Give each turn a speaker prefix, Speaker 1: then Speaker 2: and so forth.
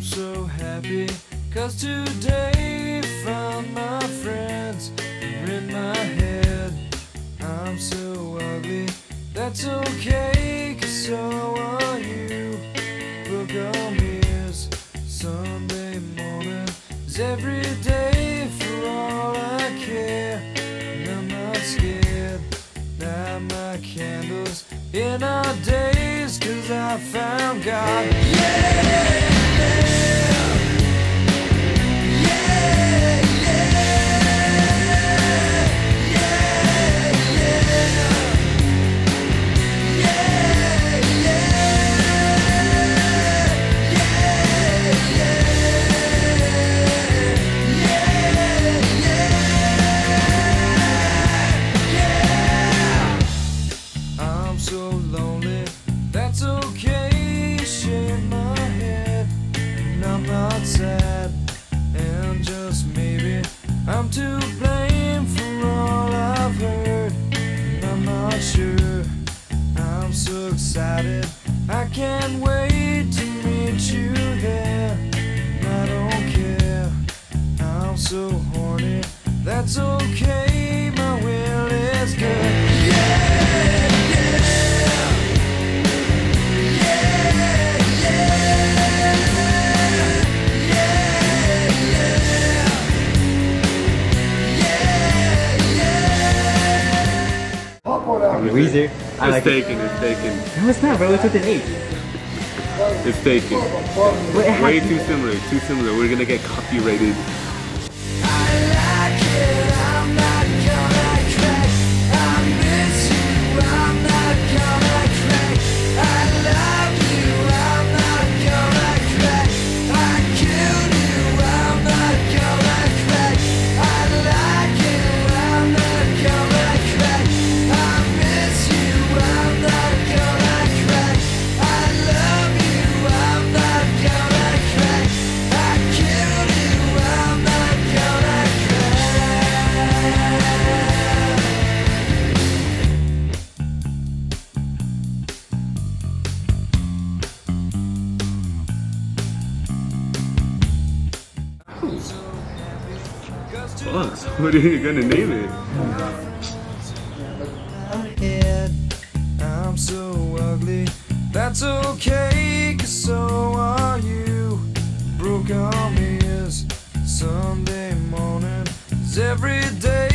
Speaker 1: I'm so happy, 'cause today found my friends are in my head. I'm so ugly, that's okay, 'cause so are you. Book on mirrors, Sunday morning is every day for all I care. And I'm not scared, light my candles in our days, 'cause I found God. Yeah! So lonely, that's okay, shake my head, and I'm not sad, and just maybe I'm to blame for all I've heard, and I'm not sure. I'm so excited, I can't wait to meet you there, and I don't care, I'm so horny, that's okay, my will is good. Yeah!
Speaker 2: Weezer.
Speaker 3: It's taken, it's taken.
Speaker 2: No, it's not, bro. It's with an H.
Speaker 3: It's taken.
Speaker 2: Wait,
Speaker 3: Way too similar, too similar. We're gonna get copyrighted. Fuck, what are you gonna name it?
Speaker 1: I'm so ugly, that's okay, 'cause so are you. Broke arm is Sunday morning is every day.